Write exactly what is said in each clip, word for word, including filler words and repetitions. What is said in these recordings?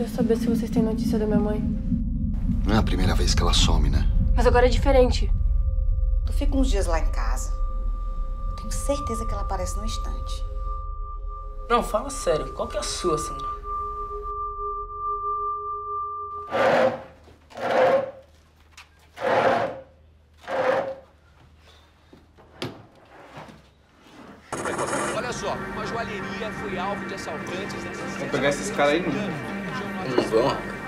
quero saber se vocês têm notícia da minha mãe. Não é a primeira vez que ela some, né? Mas agora é diferente. Tu fica uns dias lá em casa. Eu tenho certeza que ela aparece no instante. Não, fala sério. Qual que é a sua, Sandra? Olha só, uma joalheria foi alvo de assaltantes... Vamos pegar esses caras aí, não? Não vão, rapaz.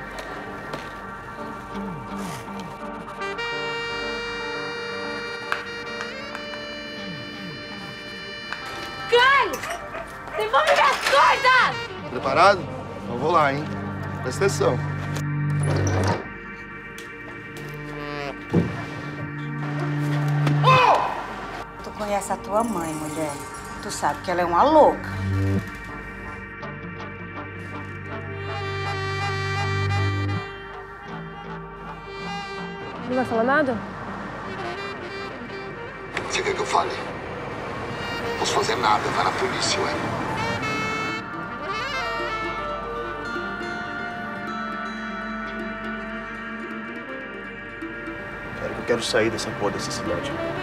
Devolve minhas coisas! Preparado? Então vou lá, hein? Presta atenção. Tu conhece a tua mãe, mulher. Tu sabe que ela é uma louca. Não vai falar nada? Você quer que eu fale? Não posso fazer nada, vai na polícia, ué. Cara, eu quero sair dessa porra dessa cidade.